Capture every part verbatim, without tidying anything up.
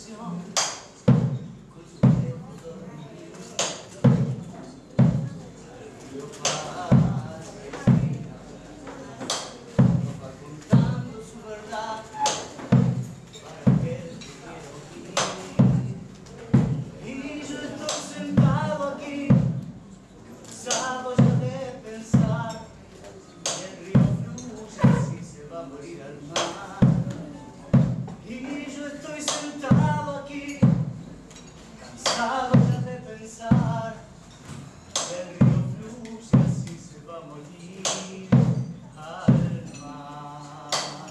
canción col suo tempo dormire. Io paso y respira, no va contando su verdad para aquel que quiera oír. Y yo estoy sentado aquí, cansado ya de pensar que el río fluye así se va a morir al mar. Y yo estoy sentado aquí, cansado ya de pensar que el río fluye así se va a morir al mar.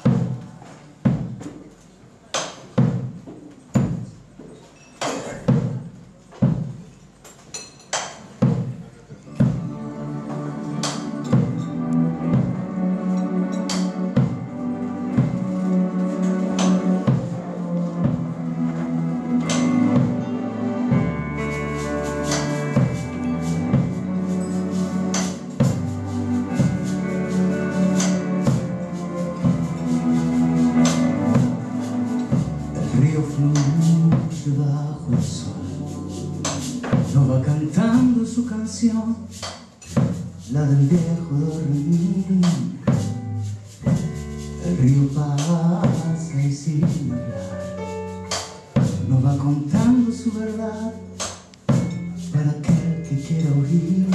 Fluye bajo el sol, no va cantando su canción, la del viejo dormir. El río pasa y sin hablar, no va contando su verdad para aquel que quiera oír.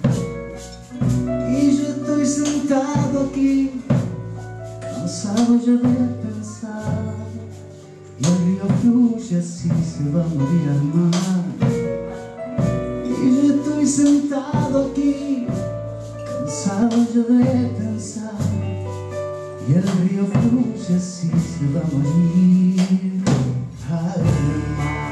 Y yo estoy sentado aquí, cansado ya de pensar, y el río fluye así se va a morir al mar. Y yo estoy sentado aquí, cansado ya de pensar, y el río fluye así se va a morir al mar.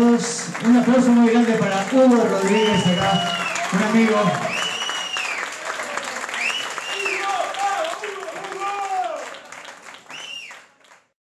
todos. Un aplauso muy grande para Hugo Rodríguez acá, un amigo.